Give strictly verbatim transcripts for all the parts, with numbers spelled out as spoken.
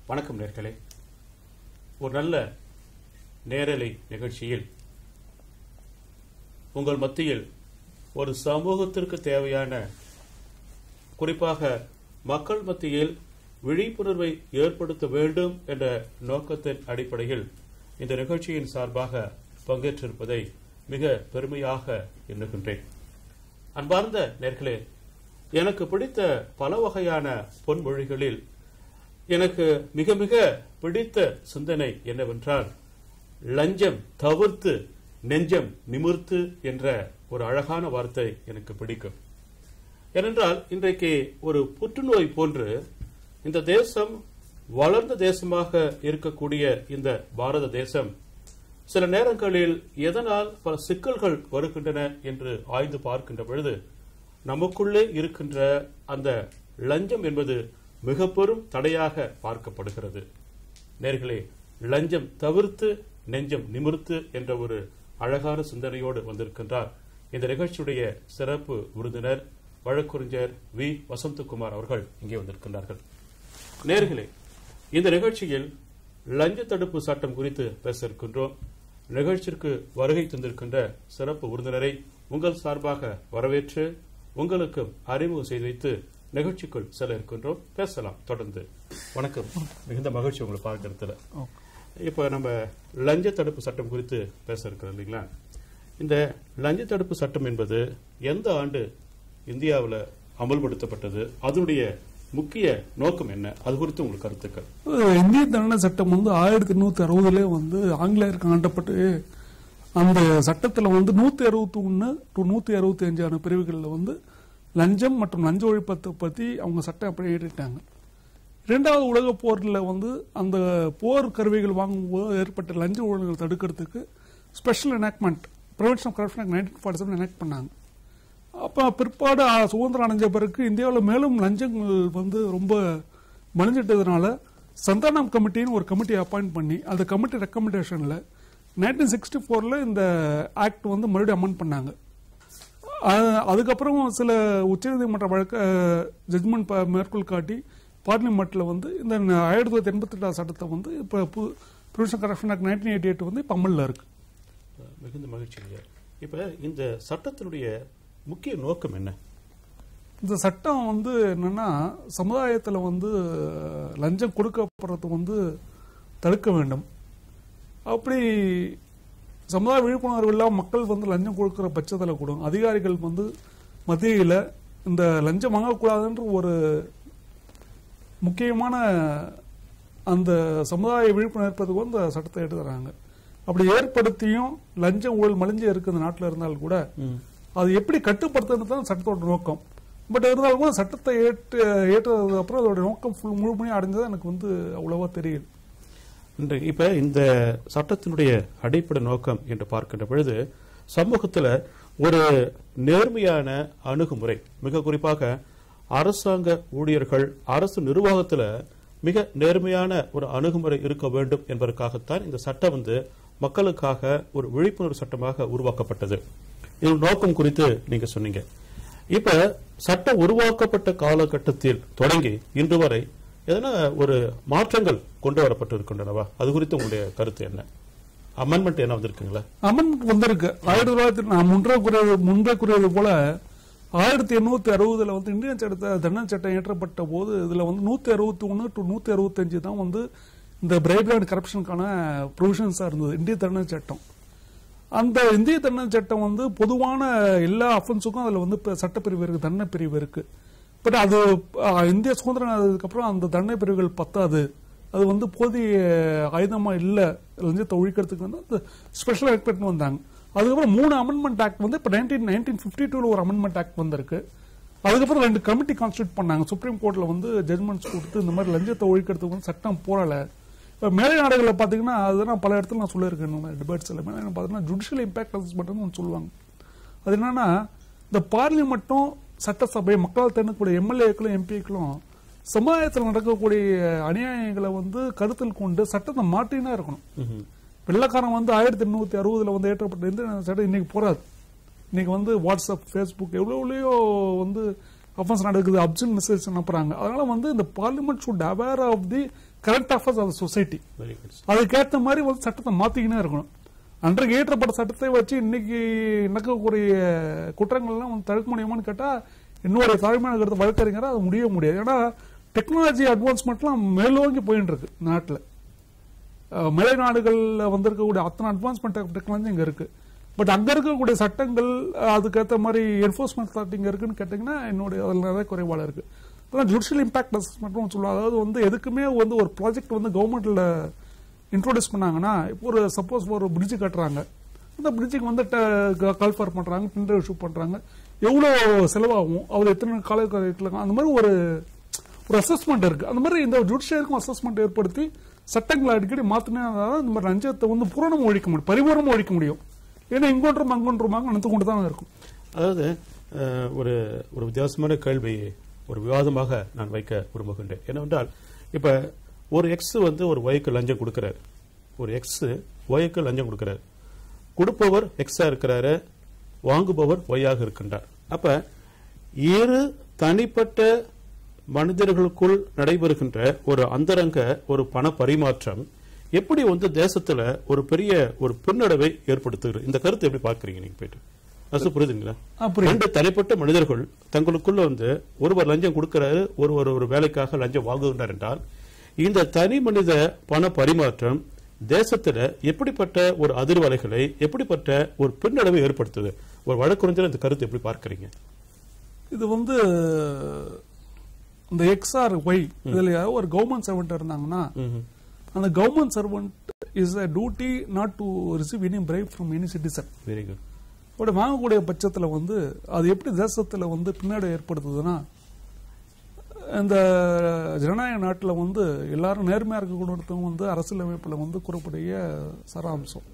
வணக்கம் நேர்களே. ஒரு நல்ல நேரலை நிகழ்ச்சியில் உங்கள் மத்தியில் ஒரு சமூகத்திற்கு தேவையான, குறிப்பாக மக்கள் மத்தியில் விழிப்புணர்வை ஏற்படுத்த வேண்டும் என்ற நோக்கத்தின் அடிப்படையில் இந்த நிகழ்ச்சியின் சார்பாக பங்கேற்றிருப்பதை மிக பெருமையாக எண்ணுகின்றேன். அன்பார்ந்த நேர்களே, எனக்கு பிடித்த பல வகையான பொன்மொழிகளில் எனக்கு மிக மிக பிடித்த சிந்தனை என்னவென்றால், லஞ்சம் தவிர்த்து நெஞ்சம் நிமிர்த்து என்ற ஒரு அழகான வார்த்தை எனக்கு பிடிக்கும். ஏனென்றால் இன்றைக்கு ஒரு புற்றுநோய் போன்று இந்த தேசம் வளர்ந்த தேசமாக இருக்கக்கூடிய இந்த பாரத தேசம் சில நேரங்களில் எதனால் பல சிக்கல்கள் வருகின்றன என்று ஆய்ந்து பார்க்கின்ற பொழுது நமக்குள்ளே இருக்கின்ற அந்த லஞ்சம் என்பது மிக பெரும் தடையாக பார்க்கப்படுகிறது. நேர்களே, லஞ்சம் தவிர்த்து நெஞ்சம் நிமிர்த்து என்ற ஒரு அழகான சிந்தனையோடு வந்திருக்கின்றார் இந்த நிகழ்ச்சியுடைய சிறப்பு விருந்தினர் வழக்கறிஞர் வி வசந்தகுமார் அவர்கள் இங்கே வந்திருக்கின்றார்கள். நேர்களே, இந்த நிகழ்ச்சியில் லஞ்ச தடுப்பு சட்டம் குறித்து பேச இருக்கின்றோம். நிகழ்ச்சிக்கு வருகை தந்திருக்கின்ற சிறப்பு விருந்தினரை உங்கள் சார்பாக வரவேற்று உங்களுக்கு அறிமுகம் செய்து வைத்து நிகழ்ச்சிக்குள் செல்ல இருக்கின்றோம். பேசலாம் தொடர்ந்து. வணக்கம், மிகுந்த மகிழ்ச்சி உங்களை பார்க்கறதுல. இப்ப நம்ம லஞ்ச தடுப்பு சட்டம் குறித்து பேச இருக்கிறோம் இல்லைங்களா? இந்த லஞ்ச தடுப்பு சட்டம் என்பது எந்த ஆண்டு இந்தியாவில் அமல்படுத்தப்பட்டது, அதனுடைய முக்கிய நோக்கம் என்ன, அது குறித்து உங்களுக்கு கருத்துக்கள்? இந்திய தண்டனை சட்டம் வந்து ஆயிரத்தி எண்ணூத்தி அறுபதுல வந்து ஆங்கிலேயருக்கு ஆண்டப்பட்டு அந்த சட்டத்தில் வந்து நூத்தி அறுபத்தி ஒன்னு டு நூத்தி அறுபத்தி அஞ்சான பிரிவுகளில் வந்து லஞ்சம் மற்றும் லஞ்ச ஒழிப்பத்தை பற்றி அவங்க சட்டம் அப்படியே ஏற்றிட்டாங்க. இரண்டாவது உலக போரில் வந்து அந்த போர் கருவிகள் வாங்கும்போது ஏற்பட்ட லஞ்ச ஊழல்கள் தடுக்கிறதுக்கு special enactment prevention of corruption nineteen forty seven enact பண்ணாங்க. அப்போ பிற்பாடு சுதந்திரம் அடைஞ்ச பிறகு இந்தியாவில் மேலும் லஞ்சங்கள் வந்து ரொம்ப மலிஞ்சிட்டதுனால சந்தானம் கமிட்டின்னு ஒரு கமிட்டியை அப்பாயிண்ட் பண்ணி அந்த கமிட்டி ரெக்கமெண்டேஷனில் நைன்டீன் சிக்ஸ்டி ஃபோரில் இந்த ஆக்ட் வந்து மறுபடியும் அமெண்ட் பண்ணாங்க. அதுக்கப்புறம் சில உச்சநீதிமன்ற வழக்க ஜட்மெண்ட் மேற்கோள் காட்டி பார்லிமெண்ட்ல வந்து இந்த ஆயிரத்தி தொள்ளாயிரத்தி எண்பத்தி எட்டாம் சட்டத்தை வந்து இப்போ prevention corruption act nineteen eighty eight வந்து இப்போ அமலில் இருக்கு. மிகுந்த மகிழ்ச்சி. இப்போ இந்த சட்டத்தினுடைய முக்கிய நோக்கம் என்ன? இந்த சட்டம் வந்து என்னன்னா, சமுதாயத்தில் வந்து லஞ்சம் கொடுக்கப்படுறது வந்து தடுக்க வேண்டும். அப்படி சமுதாய விழிப்புணர்வு இல்லாமல் மக்கள் வந்து லஞ்சம் கொடுக்கிற பட்சத்தில் கூட அதிகாரிகள் வந்து மத்தியில் இந்த லஞ்சம் வாங்கக்கூடாதுன்ற ஒரு முக்கியமான அந்த சமுதாய விழிப்புணர்வு ஏற்படுறதுக்கு வந்து அந்த சட்டத்தை எடுத்துறாங்க. அப்படி ஏற்படுத்தியும் லஞ்சம் ஊழல் மலிஞ்சு இருக்கு இந்த நாட்டில் இருந்தால் கூட அது எப்படி கட்டுப்படுத்துறது தான் சட்டத்தோட நோக்கம். பட் இருந்தாலும் கூட சட்டத்தை ஏற்று ஏற்றதுக்கு அப்புறம் அதோட நோக்கம் ஃபுல் முழுமையாக அடைஞ்சது எனக்கு வந்து அவ்வளவா தெரியுது. இப்ப இந்த சட்டத்தினுடைய அடிப்படை நோக்கம் என்று பார்க்கின்ற பொழுது சமூகத்தில் ஒரு நேர்மையான அணுகுமுறை, மிக குறிப்பாக அரசாங்க ஊழியர்கள் அரசு நிர்வாகத்தில் மிக நேர்மையான ஒரு அணுகுமுறை இருக்க வேண்டும் என்பதற்காகத்தான் இந்த சட்டம் வந்து மக்களுக்காக ஒரு விழிப்புணர்வு சட்டமாக உருவாக்கப்பட்டது. இது நோக்கம் குறித்து நீங்க சொன்னீங்க. இப்ப சட்டம் உருவாக்கப்பட்ட காலகட்டத்தில் தொடங்கி இன்று வரை எதனா ஒரு மாற்றங்கள் கொண்டு வரப்பட்டு இருக்கின்றனவா? அது குறித்து உங்களுடைய கருத்து என்ன? அமெண்ட்மெண்ட் என்ன வந்திருக்குங்களா? அமெண்ட்மெண்ட் வந்திருக்கு. ஆயிரத்தி தொள்ளாயிரத்தி நான் முன்றே கூறியது முன்பே கூறியது போல ஆயிரத்தி எண்ணூத்தி அறுபதுல வந்து இந்தியன் சட்ட தண்டனை சட்டம் ஏற்றப்பட்ட போது இதுல வந்து நூத்தி அறுபத்தி ஒன்னு டு நூத்தி அறுபத்தி அஞ்சு தான் வந்து இந்த பிரைபரி அண்ட் கரப்ஷனுக்கான ப்ரொவிஷன்ஸா இருந்தது இந்திய தண்டனை சட்டம். அந்த இந்திய தண்டனை சட்டம் வந்து பொதுவான எல்லா அஃபென்ஸுக்கும் அதுல வந்து சட்டப்பிரிவு இருக்கு, தண்டனை பிரிவு இருக்கு. பட் அது இந்திய சுதந்திரம் ஆனதுக்கப்புறம் அந்த தண்டனை பிரிவுகள் பத்தாது, அது வந்து போதிய ஆயுதமா இல்லை லஞ்சத்தை ஒழிக்கிறதுக்கு வந்து ஸ்பெஷல் ஆக்ட் வந்தாங்க. அதுக்கப்புறம் மூணு அமெண்ட்மெண்ட் ஆக்ட் வந்து இப்போ நைன்டீன் நைன்டீன் பிப்டி டூல ஒரு அமெண்ட்மெண்ட் ஆக்ட் வந்திருக்கு. அதுக்கப்புறம் ரெண்டு கமிட்டி கான்ஸ்டியூட் பண்ணாங்க. சுப்ரீம் கோர்ட்ல வந்து ஜட்மெண்ட்ஸ் கொடுத்து இந்த மாதிரி லஞ்சத்தை ஒழிக்கிறதுக்கு வந்து சட்டம் போறல. இப்போ மேலை நாடுகளில் பார்த்தீங்கன்னா அதுதான் பல இடத்துல நான் சொல்லியிருக்கேன் டிபேட்ஸ் எல்லாம் பார்த்தீங்கன்னா ஜுடிஷியல் இம்பாக்ட் அசஸ்மெண்ட்னு ஒன்று சொல்லுவாங்க. அது என்னன்னா, இந்த பார்லிமெண்ட்டும் சட்டசபை மக்களால் தேர்ந்தெடுக்கக்கூடிய எம்எல்ஏக்களும் எம்பிக்களும் சமுதாயத்தில் நடக்கக்கூடிய அநியாயங்களை வந்து கருத்தில் கொண்டு சட்டத்தை மாற்றினா இருக்கணும். வெள்ளக்காரன் வந்து ஆயிரத்தி எண்ணூத்தி அறுபதுல வந்து ஏற்றப்பட்ட இந்த சட்டம் இன்னைக்கு போறாது. இன்னைக்கு வந்து வாட்ஸ்அப், ஃபேஸ்புக் எவ்வளவு வந்து அஃபென்ஸ் நடக்குது, அப்சன்ட் மெசேஜ் அனுப்புறாங்க. அதனால வந்து இந்த parliament should aware of the current affairs of society. அதுக்கேற்ற மாதிரி வந்து சட்டத்தை மாத்திக்கினே இருக்கணும். அன்றைக்கு ஏற்றப்பட்ட சட்டத்தை வச்சு இன்னைக்கு நடக்கக்கூடிய குற்றங்கள்லாம் வந்து தடுக்க முடியுமான்னு கேட்டா இன்னொரு தாழ்மையான கருத்து வழக்கறிஞரா அது முடிய முடியாது. ஏன்னா டெக்னாலஜி அட்வான்ஸ்மெண்ட்லாம் மேலோங்கி போயிட்டு இருக்கு நாட்டில். மலை நாடுகள்ல வந்திருக்கக்கூடிய அத்தனை அட்வான்ஸ்மெண்ட் ஆஃப் டெக்னாலஜி இங்க இருக்கு. பட் அங்க இருக்கக்கூடிய சட்டங்கள் அதுக்கேற்ற மாதிரி என்ஃபோர்ஸ்மெண்ட் அத்தாரிட்டி இங்க இருக்குன்னு கேட்டீங்கன்னா என்னுடைய அதில் நிறைய குறைபாடு இருக்கு. அதான் ஜுடிஷியல் இம்பாக்ட் அசஸ்மெண்ட்னு சொல்லுவாங்க. அதாவது வந்து எதுக்குமே வந்து ஒரு ப்ராஜெக்ட் வந்து கவர்மெண்ட்ல இன்ட்ரோடியூஸ் பண்ணாங்கன்னா இப்போ ஒரு சப்போஸ் ஒரு பிரிட்ஜ் கட்டுறாங்க, அந்த பிரிட்ஜுக்கு வந்து கால்ஃபார் பண்றாங்க, டெண்டர் இஷ்யூ பண்றாங்க, எவ்வளவு செலவாகும், அவர் எத்தனை கால அந்த மாதிரி ஒரு ஒரு அசஸ்மெண்ட் இருக்கு. அந்த மாதிரி இந்த ஜுடிஷியருக்கும் அசஸ்மெண்ட் ஏற்படுத்தி சட்டங்களை அடிக்கடி மாத்தினா இந்த மாதிரி லஞ்சத்தை வந்து பூரணமும் ஒழிக்க முடியும், பரிபூர்ணமும் ஒழிக்க முடியும். ஏன்னா இங்கொன்றும் அங்கொன்றுமாக நடந்து கொண்டு தான் இருக்கும். அதாவது ஒரு ஒரு வித்தியாசமான கேள்வி ஒரு விவாதமாக நான் வைக்க விரும்புகின்றேன். என்னவென்றால் இப்ப ஒரு எக்ஸ் வந்து ஒரு ஒய்க்கு லஞ்சம் கொடுக்கிறார், ஒரு எக்ஸ் ஒய்க்கு லஞ்சம் கொடுக்கிறார். கொடுப்பவர் எக்ஸா இருக்கிறாரு, வாங்குபவர் ஒய்யாக இருக்கின்றார். அப்ப இரு தனிப்பட்ட மனிதர்களுக்குள் நடைபெறுகின்ற ஒரு அந்தரங்க ஒரு பண பரிமாற்றம் எப்படி வந்து தேசத்துல ஒரு பெரிய ஒரு பின்னடைவை ஏற்படுத்துகிறது. இந்த கருத்தை எப்படி பார்க்கறீங்க நீங்க? போயிட்டு புரியுதுங்களா? ரெண்டு தனிப்பட்ட மனிதர்கள் தங்களுக்குள்ள வந்து ஒருவர் லஞ்சம் கொடுக்கிறாரு, ஒருவர் ஒரு வேலைக்காக லஞ்சம் வாங்குகின்றார் என்றால் இந்த தனி மனித பண பரிமாற்றம் தேசத்துல எப்படிப்பட்ட ஒரு அதிர்வலைகளை, எப்படிப்பட்ட ஒரு பின்னடைவை ஏற்படுத்துது? ஒரு வழக்கறிஞர் இந்த கருத்தை எப்படி பார்க்கறீங்க? இது வந்து இந்த எக்ஸ் ஆர் ஒய் இதுல ஒரு கவர்மெண்ட் சர்வெண்ட் இருந்தாங்கன்னா அந்த government servant is a duty not to receive any bribe from any citizen. Very good. அப்படி வாங்கக்கூடிய பட்சத்தில் வந்து அது எப்படி தேசத்தில் வந்து பின்னாடி ஏற்படுத்துதுன்னா, இந்த ஜனநாயக நாட்டில் வந்து எல்லாரும் நேர்மையாக இருக்கக்கூடியவங்க வந்து அரசியலமைப்பில் வந்து கூறக்கூடிய சாராம்சம்.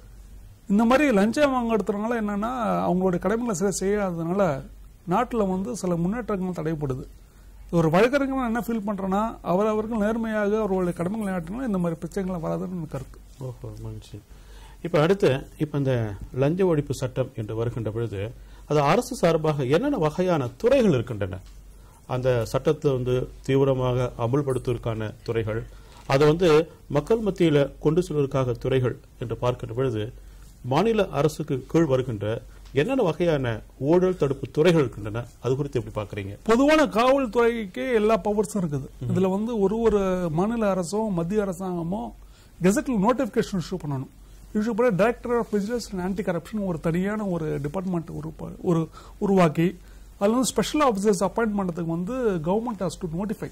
இந்த மாதிரி லஞ்சம் வாங்க எடுத்துறதுனால என்னன்னா அவங்களுடைய கடமைகளை சில செய்யாததுனால நாட்டில் வந்து சில முன்னேற்றங்கள் தடைப்படுது. ஒரு வழக்கறிஞர் என்ன ஃபீல் பண்றேன்னா அவர் அவர்கள் நேர்மையாக அவர்களுடைய கடமைகளை ஆற்றினா இந்த மாதிரி பிரச்சனைகளை வராதுன்னு கருத்து. ஓஹோ, மகிழ்ச்சி. இப்ப அடுத்து இப்ப இந்த லஞ்ச ஒழிப்பு சட்டம் என்று வருகின்ற பொழுது அது அரசு சார்பாக என்னென்ன வகையான துறைகள் இருக்கின்றன? அந்த சட்டத்தை வந்து தீவிரமாக அமுல்படுத்துவதற்கான துறைகள், அதை வந்து மக்கள் மத்தியில கொண்டு செல்வதற்காக துறைகள் என்று பார்க்கின்ற பொழுது மாநில அரசுக்கு கீழ் வருகின்ற என்னென்ன வகையான ஊழல் தடுப்பு துறைகள் இருக்கின்றன? அது குறித்து எப்படி பாக்குறீங்க? பொதுவான காவல்துறைக்கு எல்லா பவர்ஸும் இருக்குது. இதுல வந்து ஒரு ஒரு மாநில அரசும் மத்திய அரசாங்கமும் கெசட்ல நோட்டிபிகேஷன் இஷ்யூ பண்ணணும். இஷ்யூ பண்ண director of vigilance and anti corruption ஒரு தனியான ஒரு டிபார்ட்மெண்ட் ஒரு உருவாக்கி அதுல வந்து ஸ்பெஷல் ஆபீசர்ஸ் அப்பாயிண்ட் பண்றதுக்கு வந்து கவர்மெண்ட் ஹாஸ் டு நோட்டிஃபை.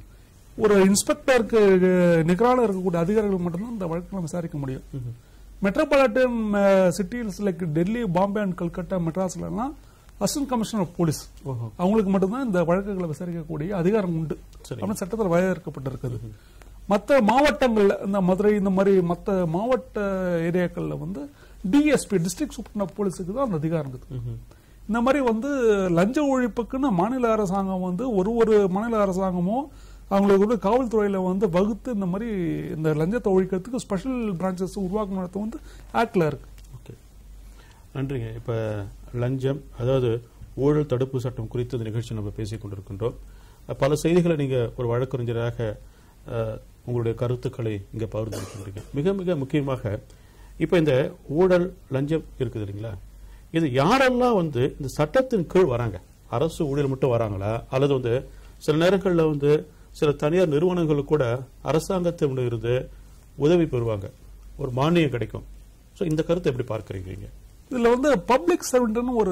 ஒரு இன்ஸ்பெக்டருக்கு நிகரான இருக்கக்கூடிய அதிகாரிகள் மட்டும்தான் இந்த வழக்குகளை விசாரிக்க முடியும். Metropolitan cities like Delhi, Bombay and Calcutta, மெட்ராஸ்ல எல்லாம் அசிஸ்டன்ட் கமிஷனர் ஆஃப் போலீஸ் அவங்களுக்கு மட்டும்தான் இந்த வழக்குகளை விசாரிக்கக்கூடிய அதிகாரம் உண்டு அப்படின்னு சட்டத்தில் வரையறுக்கப்பட்டிருக்குது. மற்ற மாவட்டங்கள்ல இந்த மதுரை இந்த மாதிரி மற்ற மாவட்ட ஏரியாக்கள்ல வந்து டிஎஸ்பி டிஸ்ட்ரிக்ட் சூப்பரண்ட் ஆஃப் போலீஸுக்கு தான் அந்த அதிகாரம் இருக்குது. இந்த மாதிரி வந்து லஞ்ச ஒழிப்புக்குன்னு மாநில அரசாங்கம் வந்து ஒரு ஒரு மாநில அரசாங்கமும் அவங்களுக்கு வந்து காவல்துறையில வந்து வகுத்து இந்த மாதிரி இந்த லஞ்சத்தை ஒழிக்கிறதுக்கு ஸ்பெஷல் பிரான்சஸ் உருவாக்கணும் வந்து ஆக்ட்ல இருக்கு. ஓகே, நன்றிங்க. இப்ப லஞ்சம் அதாவது ஊழல் தடுப்பு சட்டம் குறித்து இந்த நிகழ்ச்சி நம்ம பேசிக் கொண்டிருக்கின்றோம். பல செய்திகளை நீங்க ஒரு வழக்கறிஞராக உங்களுடைய கருத்துக்களை இங்க பகிர்ந்து மிக மிக முக்கியமாக இப்ப இந்த ஊழல் லஞ்சம் இருக்குது இல்லைங்களா, இது யாரெல்லாம் வந்து இந்த சட்டத்தின் கீழ் வராங்க? அரசு ஊழியர் மட்டும் வராங்களா, அல்லது வந்து சில நேரங்களில் வந்து சில தனியார் நிறுவனங்கள் கூட அரசாங்கத்திடம் இருந்து உதவி பெறுவாங்க, ஒரு மானியம் கிடைக்கும். சோ இந்த கருத்தை எப்படி பார்க்கறீங்க? இதுல வந்து பப்ளிக் சர்வெண்ட் ஒரு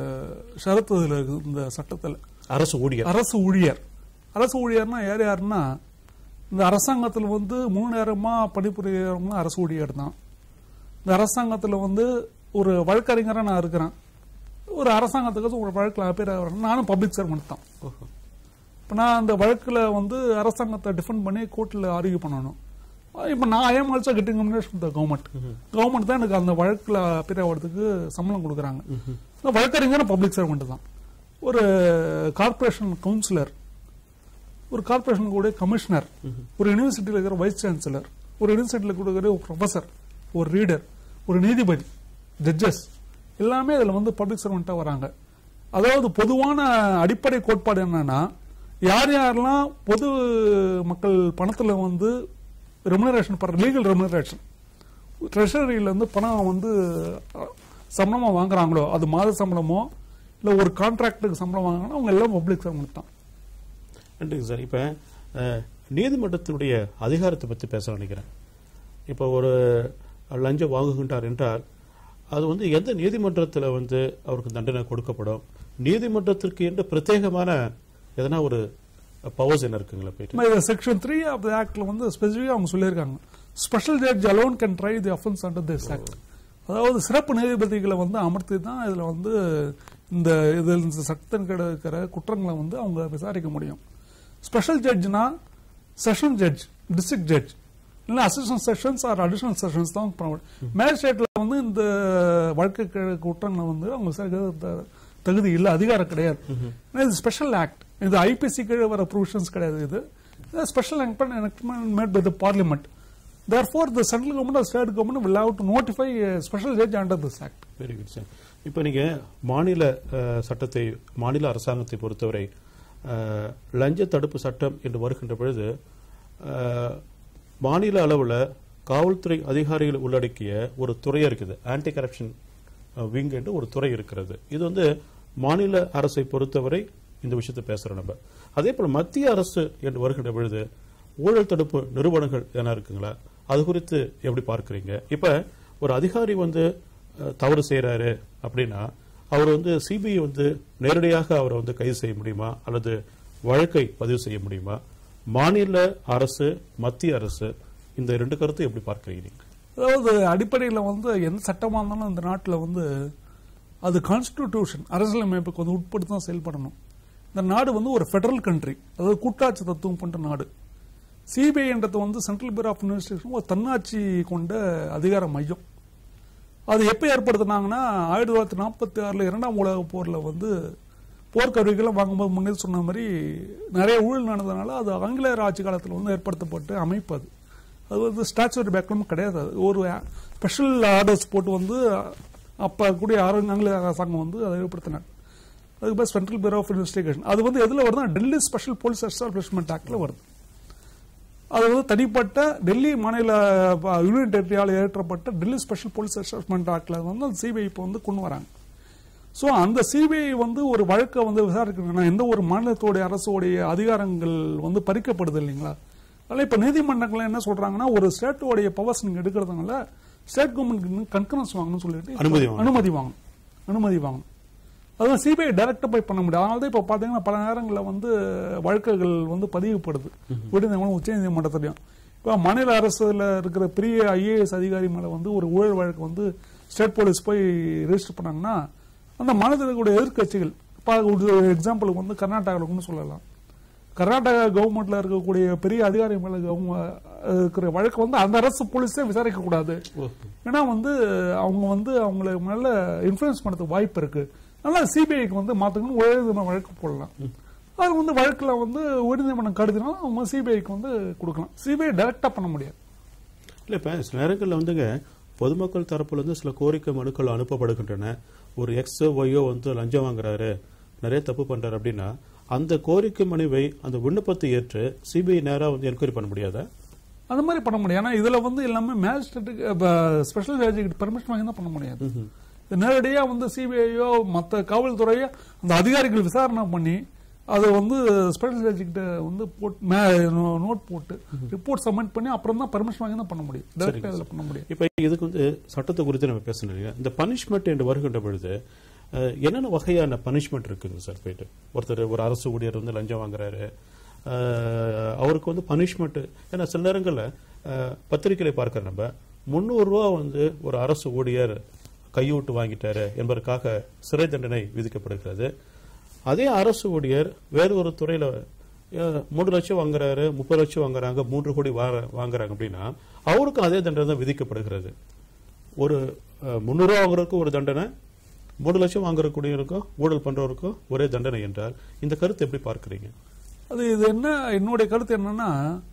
ஷரத்து இதுல இருக்கு இந்த சட்டத்துல. அரசு ஊழியர் அரசு ஊழியர் அரசு ஊழியர்னா யார் யாருன்னா இந்த அரசாங்கத்தில் வந்து மூணு நேரமா பணிபுரியவங்க அரசு ஊழியர் தான். இந்த அரசாங்கத்தில் வந்து ஒரு வழக்கறிஞராக நான் இருக்கிறேன், ஒரு அரசாங்கத்துக்கு ஒரு வழக்கில் அப்பேர் ஆகிறேன், நானும் பப்ளிக் சர்வெண்ட் தான். இப்போ நான் அந்த வழக்கில் வந்து அரசாங்கத்தை டிஃபெண்ட் பண்ணி கோர்ட்டில் ஆர்கியூ பண்ணணும். இப்போ நான் I am also getting communication with government. Government தான் எனக்கு அந்த வழக்கில் அப்பேர் ஆகிறதுக்கு சம்பளம் கொடுக்குறாங்க. வழக்கறிஞர் பப்ளிக் சர்வெண்ட் தான். ஒரு கார்பரேஷன் கவுன்சிலர், ஒரு கார்பரேஷன் கூட கமிஷனர், ஒரு யூனிவர்சிட்டியில் இருக்கிற வைஸ் சான்சலர், ஒரு யூனிவர்சிட்டியில் கொடுக்கிற ஒரு ப்ரொஃபசர், ஒரு ரீடர், ஒரு நீதிபதி, ஜட்ஜஸ் எல்லாமே இதுல வந்து பப்ளிக் சர்வெண்டா வராங்க. அதாவது பொதுவான அடிப்படை கோட்பாடு என்னன்னா யார் யாரெல்லாம் பொது மக்கள் பணத்துல வந்து ரெமுனரேஷன் பண்ற லீகல் ரெமுனரேஷன் ட்ரெஷரியில இருந்து பணம் வந்து சம்பளமா வாங்குறாங்களோ, அது மாத சம்பளமோ இல்ல ஒரு கான்ட்ராக்டுக்கு சம்பளம் வாங்கினா அவங்க எல்லாம் பப்ளிக் சர்வெண்ட் தான். நன்றிங்க சார். இப்ப நீதிமன்றத்தினுடைய அதிகாரத்தை பற்றி பேச நினைக்கிறேன். இப்போ ஒரு லஞ்சம் வாங்குகின்றார் என்றால் அது வந்து எந்த நீதிமன்றத்தில் வந்து அவருக்கு தண்டனை கொடுக்கப்படும், நீதிமன்றத்திற்கு என்று பிரத்யேகமான எதனா ஒரு பவர்ஸ் என்ன இருக்குங்களா? போயிட்டு செக்ஷன் த்ரீ ஆஃப் தி ஆக்ட்ல வந்து ஸ்பெசிஃபிக்கா அவங்க சொல்லியிருக்காங்க, special judge alone can try the offence under this act. அதாவது சிறப்பு நீதிபதிகளை வந்து அமர்த்தி தான் இதுல வந்து இந்த இதில் சட்டம் கிடைக்கிற குற்றங்களை வந்து அவங்க விசாரிக்க முடியும். ஸ்பெஷல் ஜட்ஜ்னா செஷன் ஜட்ஜ், டிஸ்ட்ரிக்ட் ஜட்ஜ் இல்ல assistant sessions or additional sessions தான். மேஜிஸ்ட்ரேட்ல வந்து இந்த வழக்கு குற்றங்களை வந்து அவங்க விசாரிக்க தகுதி இல்லை, அதிகாரம் கிடையாது. இது ஸ்பெஷல் ஆக்ட், இது ஐபிசி கீழே வர ப்ரொவிஷன்ஸ் கிடையாது. இது special enactment made by the parliament. Therefore, the central government or state government will have to notify a special judge under this act. Very good, sir. இப்போ நீங்க மாநில சட்டத்தை, மாநில அரசாங்கத்தை பொறுத்தவரை லஞ்ச தடுப்பு சட்டம் என்று வருகின்ற பொழுது மாநில அளவில் காவல்துறை அதிகாரிகள் உள்ளடக்கிய ஒரு துறை இருக்குது, ஆன்டி கரப்ஷன் விங் என்று ஒரு துறை இருக்கிறது. இது வந்து மாநில அரசை பொறுத்தவரை இந்த விஷயத்தை பேசுறோம் நம்ம. அதே போல மத்திய அரசு என்று வருகின்ற பொழுது ஊழல் தடுப்பு நிறுவனங்கள் என்ன இருக்குங்களா, அது குறித்து எப்படி பார்க்கிறீங்க? இப்ப ஒரு அதிகாரி வந்து தவறு செய்யறாரு அப்படின்னா அவர் வந்து சிபிஐ வந்து நேரடியாக அவரை வந்து கைது செய்ய முடியுமா அல்லது வழக்கை பதிவு செய்ய முடியுமா? மாநில அரசு, மத்திய அரசு, இந்த ரெண்டு கருத்து எப்படி பார்க்கிறீங்க? அதாவது அடிப்படையில் வந்து எந்த சட்டமா இருந்தாலும் இந்த நாட்டில் வந்து அது கான்ஸ்டிடியூஷன் அரசியலமைப்புக்கு வந்து உட்பட்டு தான் செயல்படணும். இந்த நாடு வந்து ஒரு பெடரல் கண்ட்ரி, அதாவது கூட்டாட்சி தத்துவம் கொண்ட நாடு. சிபிஐ என்றது வந்து சென்ட்ரல் பியூரோ ஆஃப் இன்வெஸ்டிகேஷன் ஒரு தன்னாட்சி கொண்ட அதிகார மையம். அது எப்ப ஏற்படுத்தினாங்கன்னா ஆயிரத்தி தொள்ளாயிரத்தி நாற்பத்தி ஆறுல இரண்டாம் உலக போர்ல வந்து போர்க்கருவிகளை வாங்கும்போது முன்னே சொன்ன மாதிரி நிறைய ஊழல் நடந்ததுனால அது ஆங்கிலேயர் ஆட்சி காலத்தில் வந்து ஏற்படுத்தப்பட்ட அமைப்பு. அது அது வந்து ஸ்டாச்சுவரி பேக்ரவுண்ட் கிடையாது. அது ஒரு ஸ்பெஷல் ஆர்டர்ஸ் போட்டு வந்து அப்ப கூடிய ஆங்கிலேய அரசாங்கம் வந்து அதை ஏற்படுத்தினார். அதுக்கு பேர் சென்ட்ரல் பியூரோ ஆஃப் இன்வெஸ்டிகேஷன். அது வந்து எதுல வருதுன்னா டெல்லி ஸ்பெஷல் போலீஸ் எஸ்டாப்ளிஷ்மெண்ட் ஆக்ட்ல வருது. அது வந்து தனிப்பட்ட டெல்லி மாநில யூனியன் டெரிட்டரியால் ஏற்றப்பட்ட டெல்லி ஸ்பெஷல் போலீஸ் எஸ்டாப்ளிஷ்மெண்ட் ஆக்ட்ல வந்து அந்த சிபிஐ இப்போ வந்து கொண்டு வராங்க. சோ அந்த சிபிஐ வந்து ஒரு வழக்கை வந்து விசாரிக்கணும்னா எந்த ஒரு மாநிலத்தோடைய அரசோடைய அதிகாரங்கள் வந்து பறிக்கப்படுது இல்லைங்களா? அதனால இப்ப நீதிமன்றங்கள் என்ன சொல்றாங்கன்னா ஒரு ஸ்டேட்டோடைய பவர்ஸ் நீங்க எடுக்கிறதுனால ஸ்டேட் கவர்மெண்ட் கன்கரன்ஸ் வாங்கணும்னு சொல்லிட்டு அனுமதி அனுமதி வாங்கணும் அனுமதி வாங்கணும் அதான் சிபிஐ டைரக்டா போய் பண்ண முடியாது. அதனால தான் இப்ப பாத்தீங்கன்னா பல நேரங்களில் வந்து வழக்குகள் வந்து பதிவுப்படுது உயர்நீதிமன்றம், உச்ச நீதிமன்றத்திலையும். இப்ப மாநில அரசுல இருக்கிற பெரிய ஐஏஎஸ் அதிகாரி மேல வந்து ஒரு ஊழல் வழக்கு வந்து ஸ்டேட் போலீஸ் போய் ரெஜிஸ்டர் பண்ணாங்கன்னா அந்த மாநிலத்தினுடைய எதிர்கட்சிகள், எக்ஸாம்பிளுக்கு வந்து கர்நாடகாவுக்கு சொல்லலாம், கர்நாடகா கவர்மெண்ட்ல இருக்கக்கூடிய பெரிய அதிகாரி மேல இருக்கிற வழக்கு வந்து அந்த அரசு போலீஸே விசாரிக்க கூடாது. ஏன்னா வந்து அவங்க வந்து அவங்களை மேல இன்ஃபுளுன்ஸ் பண்ணதுக்கு வாய்ப்பு இருக்கு. அதனால சிபிஐக்கு வந்து மாத்தணும் உயர்நீதிமன்றம் வழக்கு போடலாம். அது வந்து வழக்குல வந்து உயர்நீதிமன்றம் கருதினாலும் அவங்க சிபிஐக்கு வந்து கொடுக்கலாம். சிபிஐ டைரக்டா பண்ண முடியாது. இல்ல இப்ப சில நேரங்களில் வந்துங்க பொதுமக்கள் தரப்புல இருந்து சில கோரிக்கை மனுக்கள் அனுப்பப்படுகின்றன. ஒரு எக்ஸ் ஒய்யோ வந்து லஞ்சம் வாங்குறாரு, நிறைய தப்பு பண்றாரு அப்படின்னா அந்த கோரிக்கை மனுவை அந்த விண்ணப்பத்தை ஏற்று சிபிஐ நேரா வந்து என்கொயரி பண்ண முடியாதா? அந்த மாதிரி பண்ண முடியும். ஏன்னா இதுல வந்து எல்லாமே மேஜிஸ்ட்ரேட்டுக்கு ஸ்பெஷல் ஜட்ஜுக்கு பெர்மிஷன் வாங்கி தான் பண்ண முடியாது. நேரடியா வந்து சிபிஐயோ மற்ற காவல்துறையோ அந்த அதிகாரிகள் விசாரணை பண்ணி அதை வந்து ஸ்பெஷல் ஜட்ஜிகிட்ட வந்து நோட் போட்டு ரிப்போர்ட் சப்மிட் பண்ணி அப்புறம் தான் பெர்மிஷன் வாங்கி தான் பண்ண முடியும். டைரக்டா பண்ண முடியும். இப்ப இதுக்கு வந்து சட்டத்தை குறித்து நம்ம பேசணும். இந்த பனிஷ்மெண்ட் என்று வருகின்ற பொழுது என்னென்ன வகையான பனிஷ்மெண்ட் இருக்குங்க சார்? போயிட்டு ஒருத்தர் ஒரு அரசு ஊழியர் வந்து லஞ்சம் வாங்குறாரு, அவருக்கு வந்து பனிஷ்மெண்ட், ஏன்னா சில நேரங்களில் பத்திரிகையை பார்க்கிற நம்ம முன்னூறு ரூபா வந்து ஒரு அரசு ஊழியர் கையூட்டு வாங்கிட்டாரு என்பதற்காக சிறை தண்டனை விதிக்கப்படுகிறது. அதே அரசு ஊழியர் வேறு ஒரு துறையில மூன்று லட்சம் வாங்குறாரு, முப்பது லட்சம் வாங்குறாங்க, மூன்று கோடி வாங்குறாங்க அப்படின்னா அவருக்கும் அதே தண்டனை தான் விதிக்கப்படுகிறது. ஒரு முன்னூறு ரூபா வாங்குறதுக்கும் ஒரு தண்டனை, மூணு லட்சம் வாங்குறக்கூடியவருக்கும் ஊழல் பண்றவருக்கும் ஒரே தண்டனை என்றால் இந்த கருத்து எப்படி பார்க்கிறீங்க? அது இது என்ன என்னுடைய கருத்து என்னன்னா,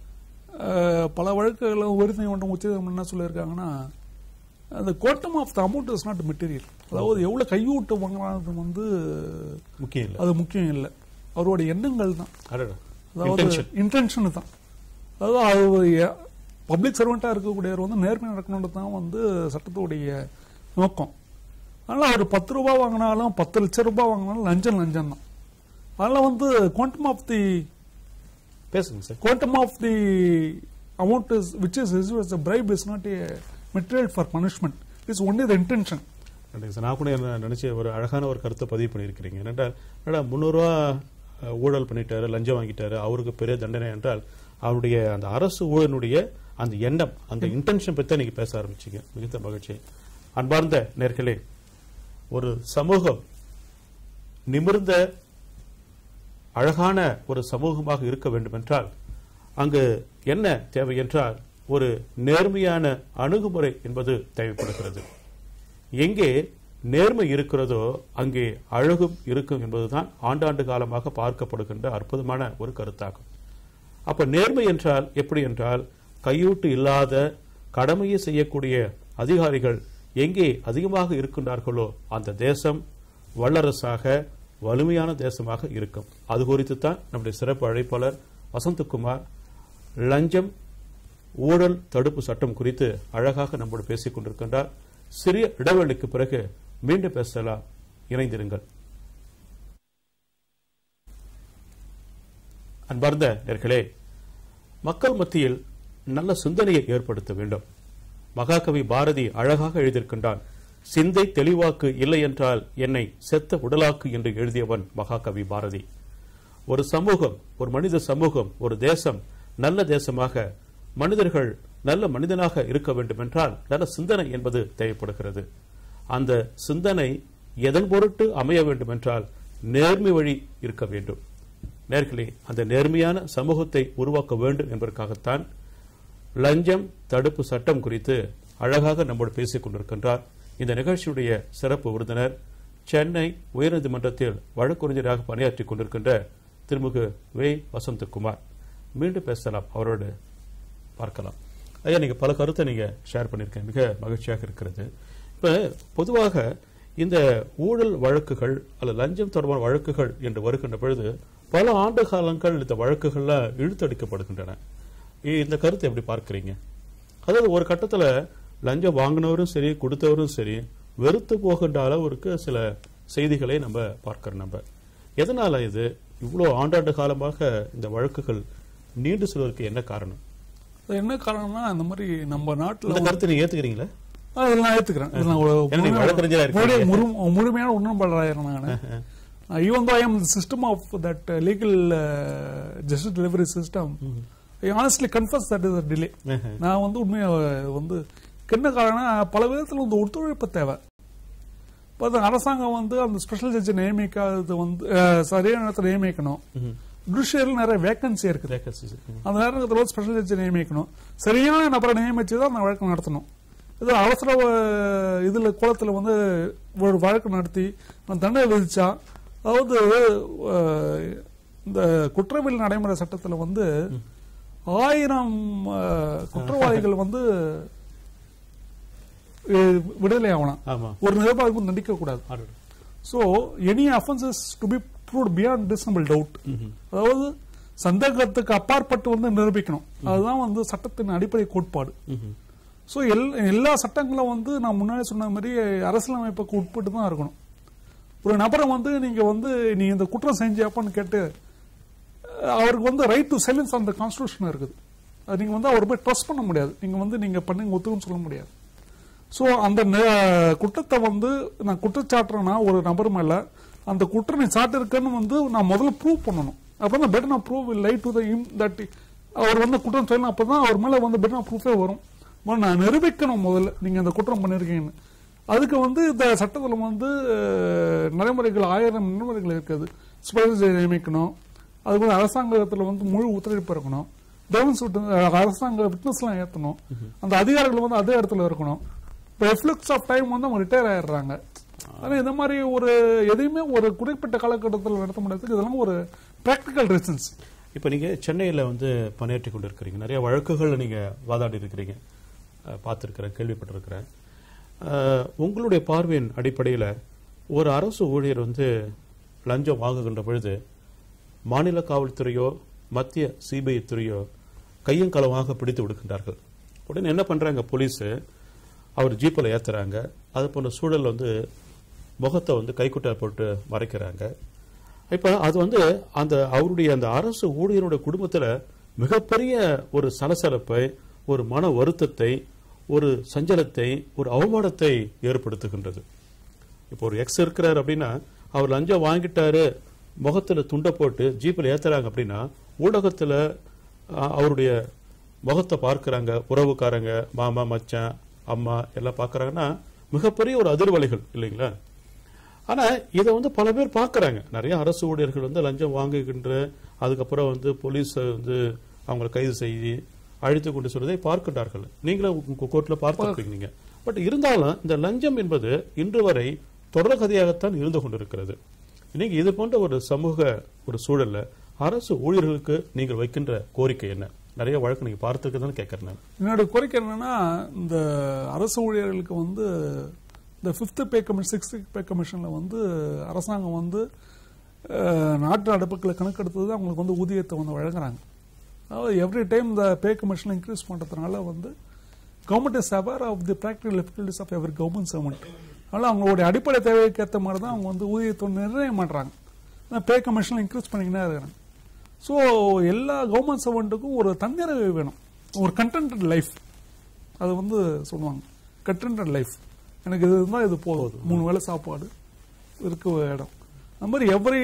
பல வழக்குகளும் உயர்நீதிமன்றம் உச்சநீதிமன்றம் என்ன சொல்லியிருக்காங்கன்னா, அந்த quantum of the amount is not material. அதாவது எவ்வளவு கையூட்டு வாங்குறது வந்து முக்கியம் இல்லை, அது முக்கியம் இல்லை. அவருடைய எண்ணங்கள் தான், அடடா. அதாவது Intention. இன்டென்ஷன் தான். அதாவது பப்ளிக் சர்வெண்டா இருக்கக்கூடியவர் வந்து நேர்மை நடக்கணுன்றது தான் வந்து சட்டத்துடைய நோக்கம். அதனால அவர் பத்து ரூபாய் வாங்கினாலும் பத்து லட்சம் ரூபாய் வாங்கினாலும் லஞ்சம் லஞ்சம் தான். அதனால வந்து குவாண்டம் ஆஃப் தி பேசுங்க sir. Quantum of the amount is which is received as a bribe is not a material for punishment. It's only the intention. நான் கூட என்ன நினைச்ச ஒரு அழகான ஒரு கருத்தை பதிவு பண்ணியிருக்கிறீங்க. என்னென்றால் என்னடா முந்நூறுரூவா ஊழல் பண்ணிட்டாரு, லஞ்சம் வாங்கிட்டாரு, அவருக்கு பெரிய தண்டனை என்றால் அவருடைய அந்த அரசு ஊழலுடைய அந்த எண்ணம், அந்த இன்டென்ஷன் பற்றி நீங்க பேச ஆரம்பிச்சீங்க. மிகுந்த மகிழ்ச்சி. அன்பார்ந்த நேர்களே, ஒரு சமூகம் நிமிர்ந்த அழகான ஒரு சமூகமாக இருக்க வேண்டும் என்றால் அங்கு என்ன தேவை என்றால் ஒரு நேர்மையான அணுகுமுறை என்பது தேவைப்படுகிறது. எங்கே நேர்மை இருக்கிறதோ அங்கே அழகும் இருக்கும் என்பதுதான் ஆண்டாண்டு காலமாக பார்க்கப்படுகின்ற அற்புதமான ஒரு கருத்தாகும். அப்ப நேர்மை என்றால் எப்படி என்றால் கையூட்டு இல்லாத கடமையை செய்யக்கூடிய அதிகாரிகள் எங்கே அதிகமாக இருக்கின்றார்களோ அந்த தேசம் வல்லரசாக வலிமையான தேசமாக இருக்கும். அது குறித்து தான் நம்முடைய சிறப்பு அழைப்பாளர் வசந்தகுமார் லஞ்சம் ஊழல் தடுப்பு சட்டம் குறித்து அழகாக நம்மோடு பேசிக் கொண்டிருக்கின்றார். சிறிய இடைவெளிக்கு பிறகு மீண்டும் பேசலாம். இணைந்திருங்கள். அன்பார்ந்த நேர்களே, மக்கள் மத்தியில் நல்ல சிந்தனையை ஏற்படுத்த வேண்டும். மகாகவி பாரதி அழகாக எழுதியிருக்கின்றான். சிந்தை தெளிவாக்கு இல்லை என்றால் என்னை செத்த உடலாக்கு என்று எழுதியவன் மகாகவி பாரதி. ஒரு சமூகம், ஒரு மனித சமூகம், ஒரு தேசம் நல்ல தேசமாக, மனிதர்கள் நல்ல மனிதனாக இருக்க வேண்டும் என்றால் நல்ல சிந்தனை என்பது தேவைப்படுகிறது. அந்த சிந்தனை எதன் பொருட்டு அமைய வேண்டும் என்றால் நேர்மை வழி இருக்க வேண்டும். நேர்களே, அந்த நேர்மையான சமூகத்தை உருவாக்க வேண்டும் என்பதற்காகத்தான் லஞ்சம் தடுப்பு சட்டம் குறித்து அழகாக நம்மோடு பேசிக் கொண்டிருக்கின்றார். இந்த நிகழ்ச்சியுடைய சிறப்பு விருந்தினர் சென்னை உயர்நீதிமன்றத்தில் வழக்கறிஞராக பணியாற்றிக் கொண்டிருக்கின்ற திருமிகு வே வசந்தகுமார். மீண்டும் பேசலாம், அவரோடு பார்க்கலாம். ஐயா, நீங்க பல கருத்தை நீங்க ஷேர் பண்ணிருக்கீங்க, மிக மகிழ்ச்சியாக இருக்கிறது. இப்ப பொதுவாக இந்த ஊழல் வழக்குகள் அல்லது லஞ்சம் தொடர்பான வழக்குகள் என்று வருகின்ற பொழுது பல ஆண்டு காலங்கள் இந்த வழக்குகள்ல இழுத்தடிக்கப்படுகின்றன. இந்த கருத்தை எப்படி பார்க்கிறீங்க? அதாவது ஒரு கட்டத்துல லஞ்சம் வாங்கினவரும் சரி கொடுத்தவரும் சரி வெறுத்து போகின்ற அளவிற்கு சில செய்திகளை நம்ம பார்க்கிறோம். நம்ம எதனால இது இவ்வளவு ஆண்டாண்டு காலமாக இந்த வழக்குகள் நீண்டு செல்வதற்கு என்ன காரணம்? என்ன காரணம்னா, இந்த மாதிரி நம்ம நாட்டில் இந்த கருத்தை நீங்க ஏத்துக்கிறீங்களா? நான் ஏத்துக்கிறேன். முழுமையான உணர்வாளராக even though I am the system of that uh, legal uh, justice delivery system, mm-hmm. I honestly confess that is a delay. நான் வந்து உண்மையா வந்து என்ன காரணம், பல விதத்தில் வந்து ஒத்துழைப்பு தேவை. அரசாங்கம் வந்து அந்த ஸ்பெஷல் ஜட்ஜை நியமிக்காதது வந்து சரியான நேரத்தில் நியமிக்கணும். ஜுடிஷியரில் நிறைய வேகன்சி இருக்குது. அந்த நேரத்தில் ஸ்பெஷல் ஜட்ஜை நியமிக்கணும். சரியான நபரை நியமிச்சு தான் அந்த வழக்கு நடத்தணும். இது அவசர இதுல குளத்துல வந்து ஒரு வழக்கு நடத்தி தண்டனை விதிச்சா, அதாவது இந்த குற்றவியல் நடைமுறை சட்டத்துல வந்து ஆயிரம் குற்றவாளிகள் வந்து விடுதலை ஆகலாம், ஒரு நிர்வாகம் தண்டிக்க கூடாது. So any offences to be proved beyond reasonable doubt, அதாவது சந்தேகத்துக்கு அப்பாற்பட்டு வந்து நிரூபிக்கணும். அதுதான் வந்து சட்டத்தின் அடிப்படை கோட்பாடு. சோ எல்லா சட்டங்களும் வந்து நான் முன்னாடி சொன்ன மாதிரி அரசியலமைப்புக்கு உட்பட்டு தான் இருக்கணும். ஒரு நபரை வந்து நீங்க வந்து நீ இந்த குற்றம் செஞ்சாப்பான்னு கேட்டு அவருக்கு வந்து ரைட் டு சைலன்ஸ் அந்த கான்ஸ்டிடியூஷன் இருக்குது. அது நீங்க வந்து அவர் போய் ட்ரஸ்ட் பண்ண முடியாது. நீங்க வந்து நீங்க பண்ணுங்க ஒத்துக்குன்னு சொல்ல முடியாது. சோ அந்த குற்றத்தை வந்து நான் குற்றச்சாட்டுறேன்னா ஒரு நபர் மேல அந்த குற்றம் நீ சாட்டிருக்கன்னு வந்து நான் முதல்ல ப்ரூவ் பண்ணணும். அப்பதான் பெட்டர் நான் ப்ரூவ் லை டு தட் அவர் வந்து குற்றம் செய்யணும். அப்பதான் அவர் மேல வந்து பெட்டர் ப்ரூஃபே வரும். நான் நிரூபிக்கணும் முதல்ல நீங்க அந்த குற்றம் பண்ணிருக்கீங்கன்னு. அதுக்கு வந்து இந்த சட்டத்துல வந்து நடைமுறைகள் ஆயிரம் நடைமுறைகள் இருக்குது. ஸ்பெஷல் நியமிக்கணும், அதுக்கு வந்து அரசாங்கத்துல வந்து முழு ஒத்துழைப்பு இருக்கணும், அரசாங்க விட்னஸ் எல்லாம் ஏற்றணும், அந்த அதிகாரிகள் வந்து அதே இடத்துல இருக்கணும். இப்போ எஃப்ளக்ஸ் ஆஃப் டைம் வந்து அவங்க ரிட்டையர் ஆயிடுறாங்க. ஆனா இந்த மாதிரி ஒரு எதையுமே ஒரு குறிப்பிட்ட காலகட்டத்தில் நடத்த முடியாதுக்கு இதெல்லாம் ஒரு பிராக்டிக்கல் ரீசன்ஸ். இப்போ நீங்க சென்னையில் வந்து பணியாற்றி கொண்டு இருக்கிறீங்க, நிறைய வழக்குகள் நீங்க வாதாடி இருக்கிறீங்க, பார்த்துருக்கிறேன், கேள்விப்பட்டிருக்கிறேன். உங்களுடைய பார்வையின் அடிப்படையில் ஒரு அரசு ஊழியர் வந்து லஞ்சம் வாங்குகின்ற பொழுது மாநில காவல்துறையோ மத்திய சிபிஐ துறையோ கையங்களமாக பிடித்து விடுக்கின்றார்கள். உடனே என்ன பண்றாங்க, போலீஸ் அவர் ஜீப்பில் ஏத்துறாங்க. அது போன்ற சூழல் வந்து முகத்தை வந்து கைக்குட்டை போட்டு மறைக்கிறாங்க. இப்ப அது வந்து அந்த அவருடைய அந்த அரசு ஊழியருடைய குடும்பத்துல மிகப்பெரிய ஒரு சலசலப்பை, ஒரு மன வருத்தத்தை, ஒரு சஞ்சலத்தை, ஒரு அவமானத்தை ஏற்படுத்துகின்றது. இப்போ ஒரு எக்ஸ் இருக்கிறார் அப்படின்னா அவர் லஞ்சம் வாங்கிட்டாரு, முகத்துல துண்டை போட்டு ஜீப்பில் ஏத்துறாங்க அப்படின்னா ஊடகத்துல அவருடைய முகத்தை பார்க்கிறாங்க, உறவுக்காரங்க, மாமா, மச்சான், அம்மா எல்லாம் பார்க்கறாங்கன்னா மிகப்பெரிய ஒரு அதிர்வலைகள் இல்லைங்களா? ஆனா இதை வந்து பல பேர் பார்க்கறாங்க. நிறைய அரசு ஊழியர்கள் வந்து லஞ்சம் வாங்குகின்ற, அதுக்கப்புறம் வந்து போலீஸ் வந்து அவங்களை கைது செய்து அழைத்து கொண்டு சொல்வதை பார்க்கின்றார்கள். நீங்களும் உங்க கோர்ட்ல பார்த்திருக்கீங்க. பட் இருந்தாலும் இந்த லஞ்சம் என்பது இன்று வரை தொடர்கதையாகத்தான் இருந்து கொண்டிருக்கிறது. நீங்க இது போன்ற ஒரு சமூக ஒரு சூழல்ல அரசு ஊழியர்களுக்கு நீங்கள் வைக்கின்ற கோரிக்கை என்ன? நிறைய வழக்கு நீங்க பார்த்துருக்கதான் கேட்கறேன். என்னோட கோரிக்கை என்னன்னா, இந்த அரசு ஊழியர்களுக்கு வந்து இந்த fifth pay commission, sixth pay கமிஷன்ல வந்து அரசாங்கம் வந்து நாட்டு நடப்புகளை கணக்கெடுத்தது அவங்களுக்கு வந்து ஊதியத்தை வந்து வழங்குறாங்க. அதாவது எவ்ரி டைம் இந்த பே கமிஷன் இன்க்ரீஸ் பண்றதுனால வந்து government is aware of the practical difficulties of every government servant. அதனால அவங்களுடைய அடிப்படை தேவைக்கு ஏற்ற மாதிரி தான் அவங்க வந்து ஊதியத்தை நிர்ணயம் பண்றாங்க. பே கமிஷன் இன்க்ரீஸ் பண்ணிக்கிட்டே இருக்கிறாங்க. ஸோ எல்லா கவர்மெண்ட் சர்வெண்ட்டுக்கும் ஒரு தன்னிறைவு வேணும், ஒரு கண்டென்டட் லைஃப். அது வந்து சொல்லுவாங்க கண்டென்டட் லைஃப். எனக்கு இது இருந்தால் இது போதும், மூணு வேளை சாப்பாடு இருக்க இடம். அந்த மாதிரி every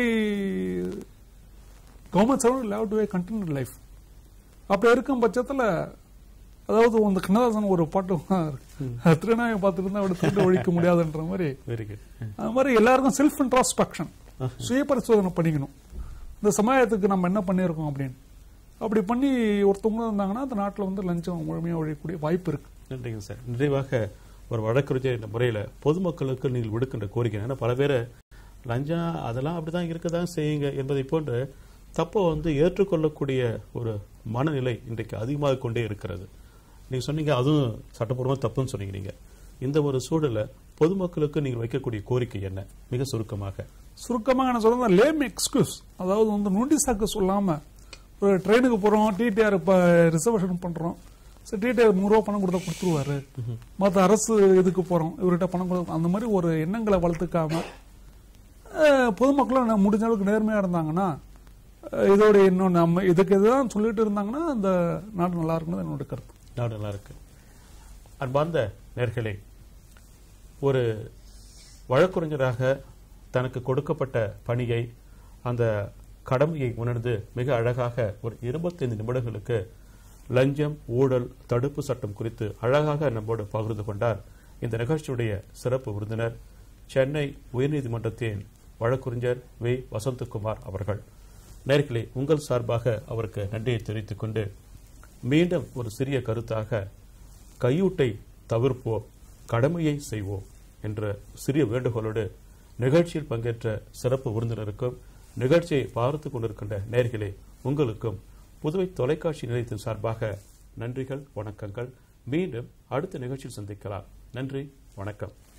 government servant leave to a contented life. அப்படி இருக்கும் பட்சத்தில், அதாவது அந்த கண்ணதாசன் ஒரு பாட்டு திருநாயை பார்த்துட்டு இருந்தா அவட திருட்டு ஒழிக்க முடியாதுன்ற மாதிரி, அது மாதிரி எல்லாருக்கும் செல்ஃப் இன்ட்ராஸ்பெக்ஷன், சுய பரிசோதனை பண்ணிக்கணும். இந்த சமுதாயத்துக்கு நம்ம என்ன பண்ணியிருக்கோம் அப்படின்னு அப்படி பண்ணி ஒருத்தவங்க இருந்தாங்கன்னா அந்த நாட்டில் வந்து லஞ்சம் முழுமையாக ஒழியக்கூடிய வாய்ப்பு இருக்கு. நன்றிங்க சார். நிறைவாக ஒரு வழக்கறிஞர் என்ற முறையில் பொதுமக்களுக்கு நீங்கள் விடுக்கின்ற கோரிக்கை, ஏன்னா பல பேர் லஞ்சம் அதெல்லாம் அப்படிதான் இருக்கதான் செய்யுங்க என்பதை போன்று தப்பை வந்து ஏற்றுக்கொள்ளக்கூடிய ஒரு மனநிலை இன்றைக்கு அதிகமாக கொண்டே இருக்கிறது. நீங்க சொன்னீங்க அதுவும் சட்டப்பூர்வமாக தப்புன்னு சொன்னீங்க. நீங்க இந்த ஒரு சூழல பொதுமக்களுக்கு நீங்கள் வைக்கக்கூடிய கோரிக்கை என்ன? மிக சுருக்கமாக சுருக்கமாக என்ன சொல்றது, லேம் எக்ஸ்கியூஸ். அதாவது வந்து நோட்டீஸாக்க சொல்லாம ஒரு ட்ரெயினுக்கு போறோம், டிடிஆர் ரிசர்வேஷன் பண்றோம், சரி டிடிஆர் நூறு ரூபா பணம் கொடுத்தா கொடுத்துருவாரு, மற்ற அரசு இதுக்கு போறோம் இவர்கிட்ட பணம் கொடுக்கும், அந்த மாதிரி ஒரு எண்ணங்களை வளர்த்துக்காம பொதுமக்களும் முடிஞ்ச அளவுக்கு நேர்மையா இருந்தாங்கன்னா, இதோட இன்னும் நம்ம இதுக்கு இதுதான் சொல்லிட்டு இருந்தாங்கன்னா அந்த நாடு நல்லா இருக்குன்னு என்னோட கருத்து. நாடு நல்லா இருக்கு. அன்பார்ந்த நேயர்களே, ஒரு வழக்கறிஞராக தனக்கு கொடுக்கப்பட்ட பணியை, அந்த கடமையை உணர்ந்து மிக அழகாக ஒரு இருபத்தைந்து நிமிடங்களுக்கு லஞ்சம் ஊழல் தடுப்பு சட்டம் குறித்து அழகாக நம்மோடு பகிர்ந்து கொண்டார் இந்த நிகழ்ச்சியுடைய சிறப்பு விருந்தினர், சென்னை உயர்நீதிமன்றத்தின் வழக்கறிஞர் வி வசந்தகுமார் அவர்கள். நேயர்களே, உங்கள் சார்பாக அவருக்கு நன்றியை தெரிவித்துக் கொண்டு மீண்டும் ஒரு சிறிய கருத்தாக கையூட்டை தவிர்ப்போம், கடமையை செய்வோம் என்ற சிறிய வேண்டுகோளோடு நிகழ்ச்சியில் பங்கேற்ற சிறப்பு விருந்தினருக்கும் நிகழ்ச்சியை பார்த்துக் கொண்டிருக்கின்ற நேயர்களே உங்களுக்கும் புதுவை தொலைக்காட்சி நிலையத்தின் சார்பாக நன்றிகள், வணக்கங்கள். மீண்டும் அடுத்த நிகழ்ச்சியில் சந்திக்கலாம். நன்றி, வணக்கம்.